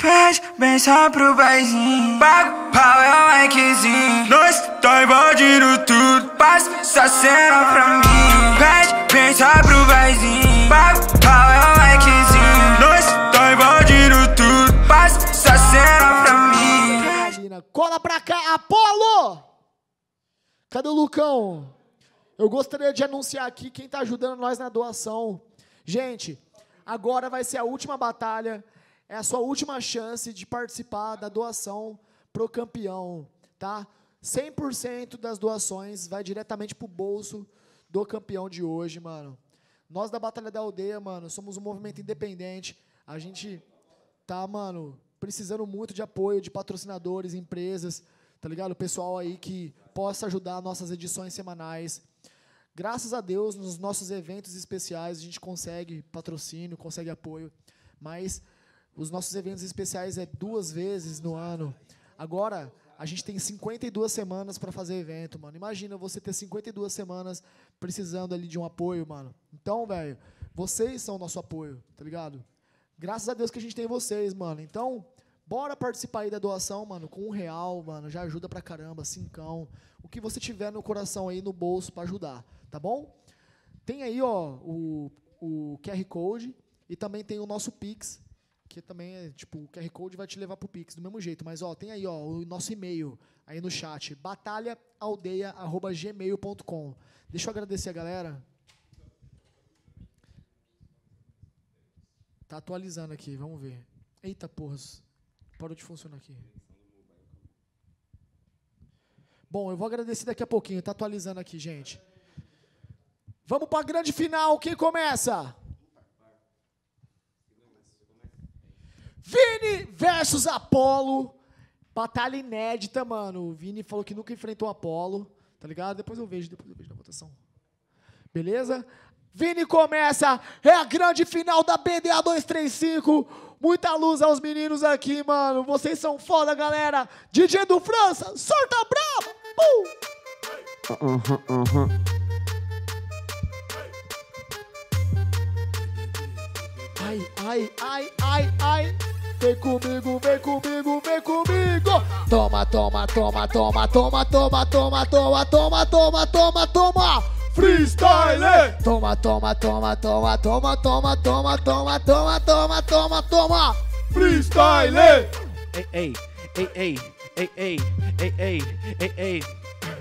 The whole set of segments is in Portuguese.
Pede bem só pro paizinho, pago pau é o likezinho. Nós tá invadindo tudo, passa essa cena pra mim. Pede bem só pro paizinho, pago pau é o likezinho. Nós tá invadindo tudo, passa essa cena pra mim. Cola pra cá, Apolo! Cadê o Lucão? Eu gostaria de anunciar aqui quem tá ajudando nós na doação. Gente, agora vai ser a última batalha. É a sua última chance de participar da doação pro campeão, tá? 100% das doações vai diretamente pro bolso do campeão de hoje, mano. Nós da Batalha da Aldeia, mano, somos um movimento independente. A gente tá, mano, precisando muito de apoio de patrocinadores, empresas, tá ligado? O pessoal aí que possa ajudar nossas edições semanais. Graças a Deus, nos nossos eventos especiais, a gente consegue patrocínio, consegue apoio, mas os nossos eventos especiais é 2 vezes no ano. Agora, a gente tem 52 semanas para fazer evento, mano. Imagina você ter 52 semanas precisando ali de um apoio, mano. Então, velho, vocês são o nosso apoio, tá ligado? Graças a Deus que a gente tem vocês, mano. Então, bora participar aí da doação, mano, com R$1, mano. Já ajuda pra caramba, 5. O que você tiver no coração aí, no bolso, pra ajudar, tá bom? Tem aí, ó, o QR Code e também tem o nosso Pix, que também é, tipo, o QR Code vai te levar pro Pix, do mesmo jeito. Mas, ó, tem aí, ó, o nosso e-mail aí no chat, batalhaaldeia@gmail.com. Deixa eu agradecer a galera. Tá atualizando aqui, vamos ver. Eita, porra, parou de funcionar aqui. Bom, eu vou agradecer daqui a pouquinho, tá atualizando aqui, gente. Vamos pra grande final, quem começa? Vini versus Apolo. Batalha inédita, mano. O Vini falou que nunca enfrentou Apolo, tá ligado? Depois eu vejo na votação. Beleza? Vini começa, é a grande final da BDA 235. Muita luz aos meninos aqui, mano. Vocês são foda, galera. DJ do França, sorta brava. Ai. Vem comigo, vem comigo, vem comigo. Toma. Freestyle! Toma. Freestyle! Ei.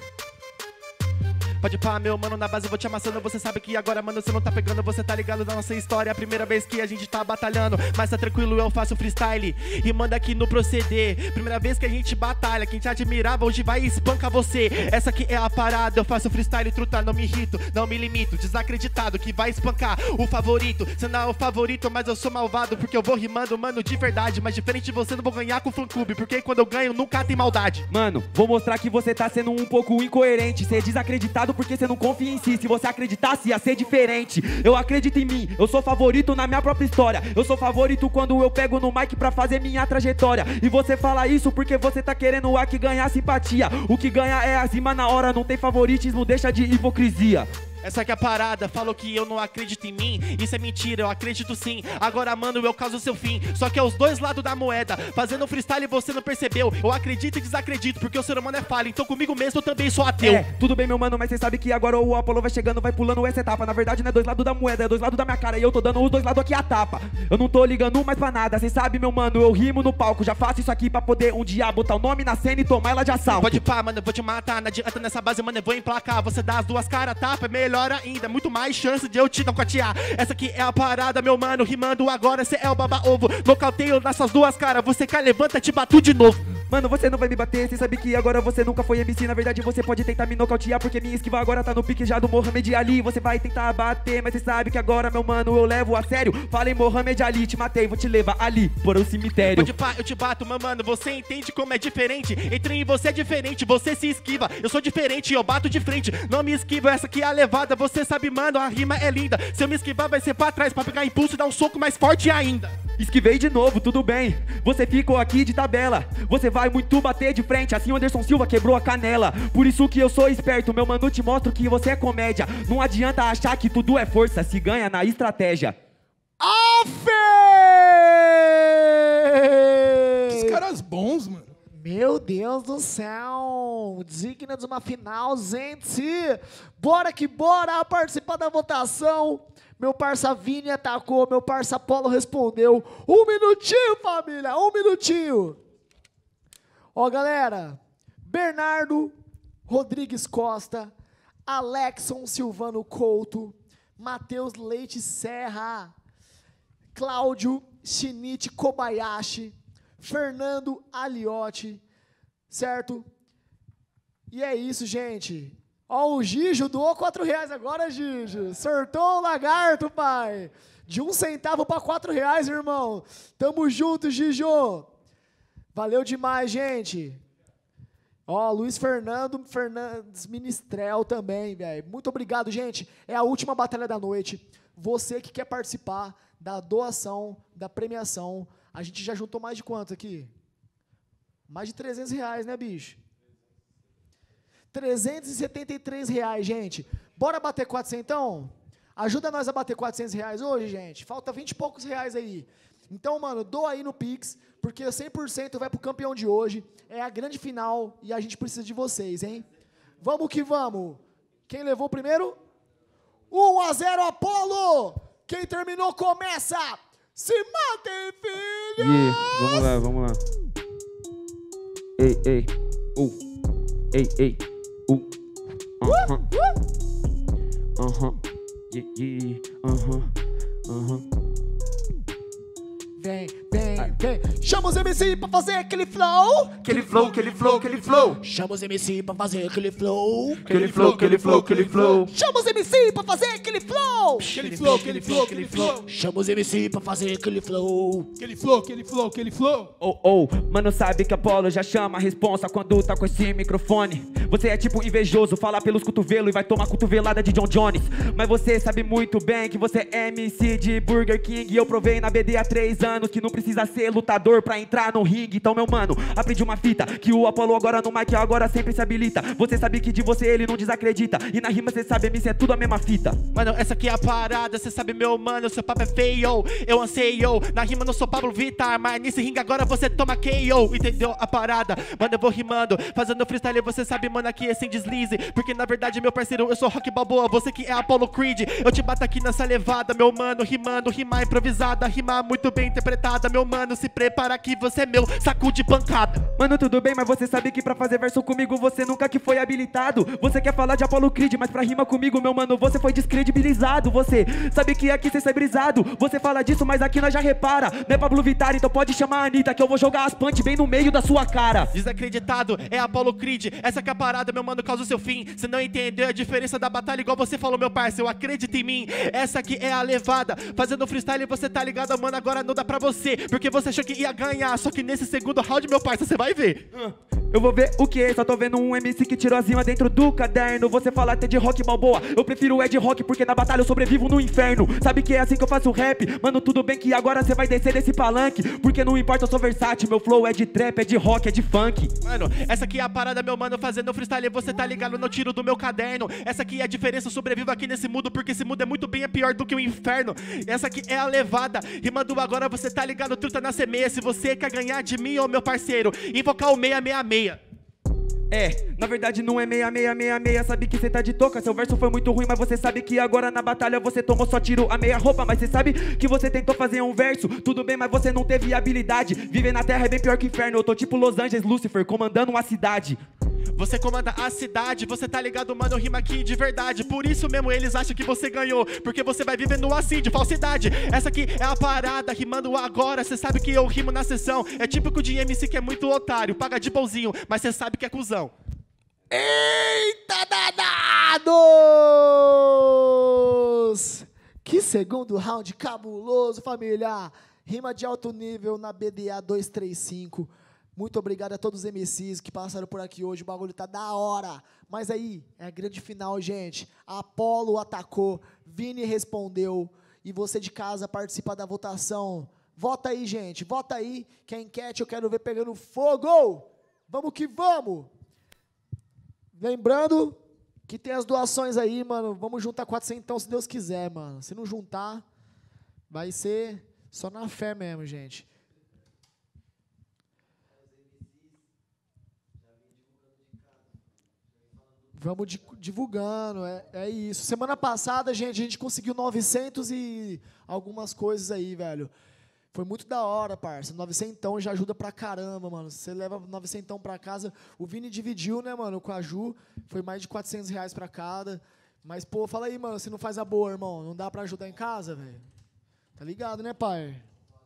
Pode pá, meu mano, na base eu vou te amassando. Você sabe que agora, mano, você não tá pegando. Você tá ligado na nossa história. É a primeira vez que a gente tá batalhando. Mas tá tranquilo, eu faço freestyle e manda aqui no proceder. Primeira vez que a gente batalha. Quem te admirava hoje vai espancar você. Essa aqui é a parada, eu faço freestyle, truta. Não me irrito, não me limito. Desacreditado que vai espancar o favorito. Você não é o favorito, mas eu sou malvado. Porque eu vou rimando, mano, de verdade. Mas diferente de você, não vou ganhar com o fã clube. Porque quando eu ganho, nunca tem maldade. Mano, vou mostrar que você tá sendo um pouco incoerente. Você é desacreditado porque você não confia em si. Se você acreditasse, ia ser diferente. Eu acredito em mim, eu sou favorito na minha própria história. Eu sou favorito quando eu pego no mic pra fazer minha trajetória. E você fala isso porque você tá querendo o que ganhar simpatia. O que ganha é acima na hora, não tem favoritismo, deixa de hipocrisia. Essa aqui é a parada, falou que eu não acredito em mim. Isso é mentira, eu acredito sim. Agora, mano, eu causo seu fim. Só que é os dois lados da moeda. Fazendo freestyle você não percebeu. Eu acredito e desacredito, porque o ser humano é falho. Então comigo mesmo eu também sou ateu. É, tudo bem, meu mano, mas você sabe que agora o Apolo vai chegando, vai pulando essa etapa. Na verdade não é 2 lados da moeda, é 2 lados da minha cara. E eu tô dando os 2 lados aqui a tapa. Eu não tô ligando mais pra nada, cê sabe, meu mano, eu rimo no palco. Já faço isso aqui pra poder um dia botar o nome na cena e tomar ela de assalto. Pode pá, mano, eu vou te matar. Não adianta nessa base, mano, eu vou emplacar. Você dá as 2 caras, tapa, é melhor ainda. Muito mais chance de eu te nocautear. Essa aqui é a parada, meu mano, rimando agora, cê é o baba-ovo. Nocauteio nessas 2 caras, você cai, levanta, te bato de novo. Mano, você não vai me bater, cê sabe que agora você nunca foi MC. Na verdade você pode tentar me nocautear, porque minha esquiva agora tá no pique já do Mohamed Ali. Você vai tentar bater, mas cê sabe que agora, meu mano, eu levo a sério. Falei Mohamed Ali, te matei, vou te levar ali para o cemitério. Pode pá, eu te bato, meu mano, você entende como é diferente. Entre mim e você é diferente, você se esquiva. Eu sou diferente, eu bato de frente. Não me esquiva, essa aqui é a levada. Você sabe, mano, a rima é linda. Se eu me esquivar vai ser pra trás, pra pegar impulso e dar um soco mais forte ainda. Esquivei de novo, tudo bem. Você ficou aqui de tabela. Você vai muito bater de frente, assim o Anderson Silva quebrou a canela. Por isso que eu sou esperto, meu mano, te mostro que você é comédia. Não adianta achar que tudo é força, se ganha na estratégia. Afe! Meu Deus do céu! Digna de uma final, gente! Bora que bora participar da votação! Meu parça Vini atacou, meu parça Apolo respondeu. 1 minutinho, família, 1 minutinho! Ó, galera, Bernardo Rodrigues Costa, Alexson Silvano Couto, Matheus Leite Serra, Cláudio Shinichi Kobayashi, Fernando Aliotti, certo? E é isso, gente. Ó, o Gijo doou R$4 agora, Gijo. Sortou o lagarto, pai. De 1 centavo para R$4, irmão. Tamo junto, Gijo. Valeu demais, gente. Ó, Luiz Fernando Fernandes Ministrel também, velho. Muito obrigado, gente. É a última batalha da noite. Você que quer participar da doação, da premiação, a gente já juntou mais de quanto aqui? Mais de R$300, né, bicho? R$373, gente. Bora bater 400, então? Ajuda nós a bater R$400 hoje, gente. Falta 20 e poucos reais aí. Então, mano, doa aí no Pix, porque 100% vai pro campeão de hoje. É a grande final e a gente precisa de vocês, hein? Vamos que vamos. Quem levou primeiro? 1-0, Apolo! Quem terminou começa! Se matem, filhos! Yeah, vamos lá. Ei, ei, ei, ei, Vem, vem. Chama os MC pra fazer aquele flow. Aquele flow. Chama os MC pra fazer aquele flow. Aquele flow. Chama os MC pra fazer aquele flow. Aquele flow. Chama os MC pra fazer aquele flow. Aquele flow. Oh, mano, sabe que Apolo já chama a responsa quando tá com esse microfone. Você é tipo invejoso, fala pelos cotovelos e vai tomar cotovelada de John Jones. Mas você sabe muito bem que você é MC de Burger King. E eu provei na BD há 3 anos que não precisa ser lutador pra entrar no ringue. Então, meu mano, aprendi uma fita que o Apolo agora no mic agora sempre se habilita. Você sabe que de você ele não desacredita. E na rima você sabe, MC é tudo a mesma fita. Mano, essa aqui é a parada, cê sabe, meu mano, seu papo é feio, eu anseio. Na rima não sou Pablo Vittar, mas nesse ringue agora você toma KO, entendeu a parada? Mano, eu vou rimando, fazendo freestyle, você sabe, mano, aqui é sem deslize. Porque na verdade, meu parceiro, eu sou Rock Balboa, você que é Apollo Creed. Eu te bato aqui nessa levada, meu mano, rimando, rima improvisada, rima muito bem interpretada. Meu mano, se prepara que você é meu saco de pancada. Mano, tudo bem, mas você sabe que pra fazer verso comigo você nunca que foi habilitado. Você quer falar de Apollo Creed, mas pra rima comigo, meu mano, você foi descredibilizado. Você sabe que aqui cê sai brisado. Você fala disso, mas aqui nós já repara. Não é Pablo Vittar, então pode chamar a Anitta, que eu vou jogar as punch bem no meio da sua cara. Desacreditado, é Apollo Creed, essa que é a parada, meu mano, causa o seu fim. Você não entendeu a diferença da batalha, igual você falou, meu parceiro, acredita em mim. Essa aqui é a levada, fazendo freestyle você tá ligado, mano, agora não dá pra você, porque você achou que ia ganhar, só que nesse segundo round, meu parceiro, você vai ver. Eu vou ver o que? Só tô vendo um MC que tirou a rima dentro do caderno. Você fala até de Rock Balboa, eu prefiro o Ed Rock, porque na batalha eu sobrevivo no inferno. Sabe que é assim que eu faço rap? Mano, tudo bem que agora você vai descer desse palanque, porque não importa, eu sou versátil. Meu flow é de trap, é de rock, é de funk. Mano, essa aqui é a parada, meu mano, fazendo freestyle, você tá ligado, não tiro do meu caderno. Essa aqui é a diferença, eu sobrevivo aqui nesse mundo, porque esse mundo é muito bem, é pior do que o inferno. Essa aqui é a levada, rimando agora, você tá ligado, truta na semeia. Se você quer ganhar de mim, ô meu parceiro, invocar o 666. É, na verdade não é 666, sabe que cê tá de toca. Seu verso foi muito ruim, mas você sabe que agora na batalha você tomou só tiro a meia roupa. Mas cê sabe que você tentou fazer um verso, tudo bem, mas você não teve habilidade. Viver na terra é bem pior que inferno, eu tô tipo Los Angeles, Lucifer, comandando uma cidade. Você comanda a cidade, você tá ligado, mano, eu rimo aqui de verdade. Por isso mesmo eles acham que você ganhou, porque você vai vivendo assim, de falsidade. Essa aqui é a parada, rimando agora, cê sabe que eu rimo na sessão. É típico de MC que é muito otário, paga de bonzinho, mas cê sabe que é cuzão. Eita danados! Que segundo round cabuloso, família. Rima de alto nível na BDA 235. Muito obrigado a todos os MCs que passaram por aqui hoje. O bagulho tá da hora. Mas aí, é a grande final, gente. Apolo atacou, Vini respondeu. E você de casa participa da votação. Vota aí, gente. Vota aí, que a enquete eu quero ver pegando fogo. Vamos que vamos. Lembrando que tem as doações aí, mano. Vamos juntar 400 então, se Deus quiser, mano. Se não juntar, vai ser só na fé mesmo, gente. Vamos divulgando, é isso. Semana passada, gente, a gente conseguiu 900 e algumas coisas aí, velho. Foi muito da hora, parça. 900 já ajuda pra caramba, mano. Você leva 900 pra casa. O Vini dividiu, né, mano, com a Ju. Foi mais de R$ 400 pra cada. Mas, pô, fala aí, mano, você não faz a boa, irmão. Não dá pra ajudar em casa, velho? Tá ligado, né, pai?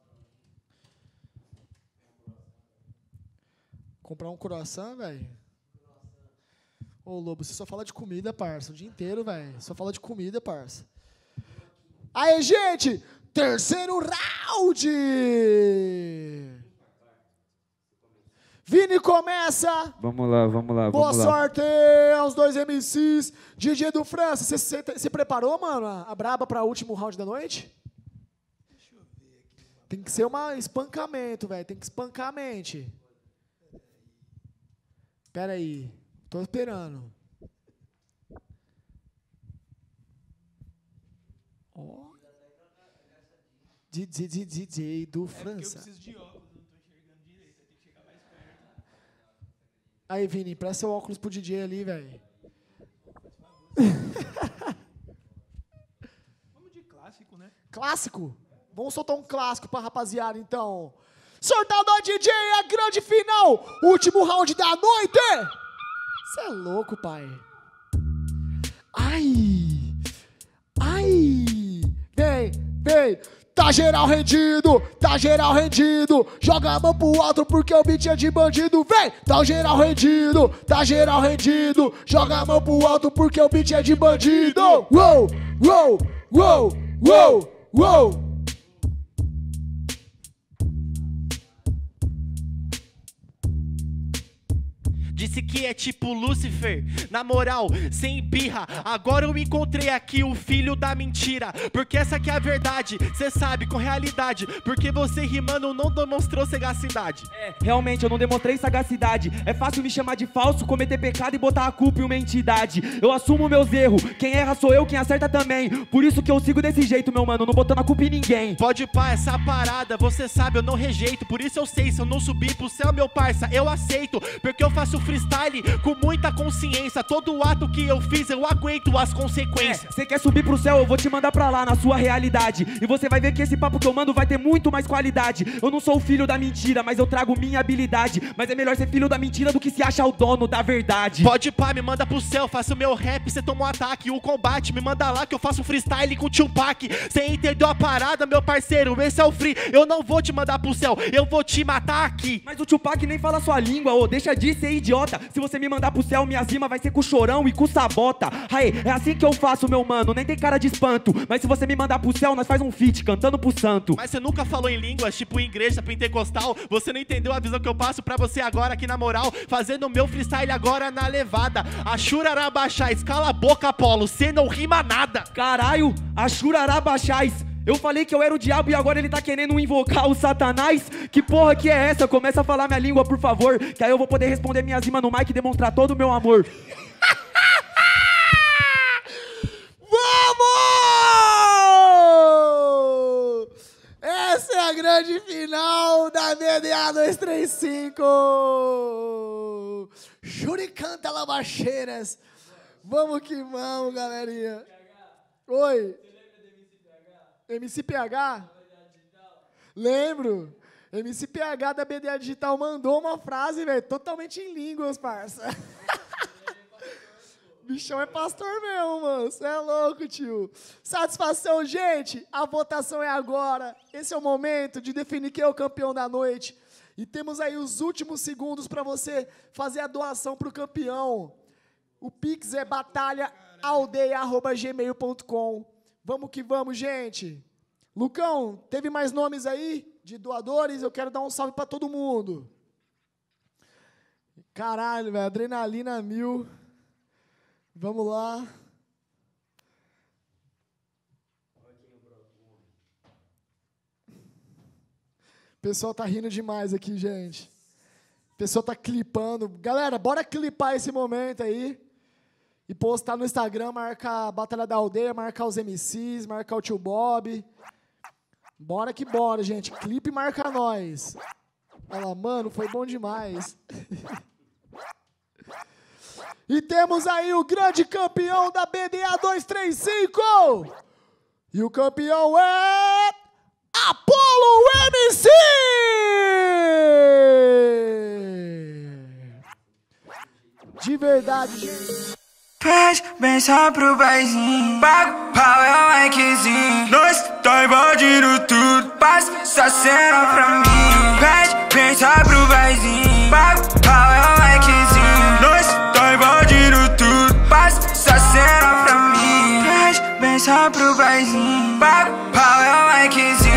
Comprar um croissant, velho? Ô, Lobo, você só fala de comida, parça. O dia inteiro, velho. Só fala de comida, parça. Aí, gente! Terceiro round! Vini começa! Vamos lá, vamos lá, Boa vamos lá. sorte aos dois MCs. DJ do França, você preparou, mano, a braba para o último round da noite? Deixa eu ver aqui. Tem que ser um espancamento, velho. Tem que espancar a mente. Pera aí. Tô esperando. Ó. DJ do França. Eu preciso de óculos, não tô enxergando direito, tem que chegar mais perto. Aí, Vini, presta seu óculos pro DJ ali, velho. Vamos de clássico, né? Clássico? Vamos soltar um clássico pra rapaziada, então. Sortado a DJ, a grande final. Último round da noite. Você é louco, pai. Ai. Ai. Vem. Tá geral rendido. Joga a mão pro alto porque o beat é de bandido. Vem, tá geral rendido. Joga a mão pro alto porque o beat é de bandido. Uou. Disse que é tipo Lúcifer, na moral, sem birra. Agora eu encontrei aqui o filho da mentira. Porque essa aqui é a verdade, cê sabe, com realidade. Porque você rimando não demonstrou sagacidade. Realmente eu não demonstrei sagacidade. É fácil me chamar de falso, cometer pecado e botar a culpa em uma entidade. Eu assumo meus erros, quem erra sou eu, quem acerta também. Por isso que eu sigo desse jeito, meu mano, não botando a culpa em ninguém. Pode pá, essa parada, você sabe, eu não rejeito. Por isso eu sei, se eu não subir pro céu, meu parça, eu aceito. Porque eu faço freestyle com muita consciência. Todo ato que eu fiz, eu aguento as consequências. Você quer subir pro céu, eu vou te mandar pra lá, na sua realidade. E você vai ver que esse papo que eu mando vai ter muito mais qualidade. Eu não sou o filho da mentira, mas eu trago minha habilidade. Mas é melhor ser filho da mentira do que se achar o dono da verdade. Pode pá, me manda pro céu, faço meu rap, cê toma um ataque. O combate, me manda lá que eu faço freestyle com o Tupac. Cê entendeu a parada, meu parceiro, esse é o free. Eu não vou te mandar pro céu, eu vou te matar aqui. Mas o Tupac nem fala sua língua, ô, deixa de ser idiota. Se você me mandar pro céu, minha rima vai ser com o Chorão e com o Sabota. Aí, é assim que eu faço, meu mano, nem tem cara de espanto. Mas se você me mandar pro céu, nós faz um feat, cantando pro santo. Mas você nunca falou em línguas, tipo igreja pentecostal. Você não entendeu a visão que eu passo pra você agora aqui na moral. Fazendo o meu freestyle agora na levada. Achurarabaxás, cala a boca, Apolo, cê não rima nada. Caralho, Achurarabaxás. Eu falei que eu era o diabo e agora ele tá querendo invocar o Satanás? Que porra que é essa? Começa a falar minha língua, por favor, que aí eu vou poder responder minhas rimas no mic e demonstrar todo o meu amor. Vamos! Essa é a grande final da BDA 235. Shuriken Talabacheiras. Vamos que vamos, galerinha. Oi. MCPH? Lembro. MCPH da BDA Digital mandou uma frase, velho, totalmente em línguas, parça. Bichão é pastor mesmo, mano. Você é louco, tio. Satisfação, gente. A votação é agora. Esse é o momento de definir quem é o campeão da noite. E temos aí os últimos segundos para você fazer a doação pro campeão. O Pix é batalhaaldeia@gmail.com. Vamos que vamos, gente. Lucão, teve mais nomes aí de doadores? Eu quero dar um salve pra todo mundo. Caralho, velho, adrenalina 1000. Vamos lá. O pessoal tá rindo demais aqui, gente. O pessoal tá clipando. Galera, bora clipar esse momento aí. E postar no Instagram, marcar a Batalha da Aldeia, marcar os MCs, marcar o Tio Bob. Bora que bora, gente. Clipe marca nós. Olha lá, mano, foi bom demais. E temos aí o grande campeão da BDA 235. E o campeão é... Apollo MC! De verdade, gente. Pede benção pro paizinho, pago pau é o likezinho. Nós tá invadindo tudo, passa essa cena pra mim. Pede benção pro paizinho, pago pau é o likezinho. Nós tá invadindo tudo, passa essa cena pra mim. Pede benção pro paizinho.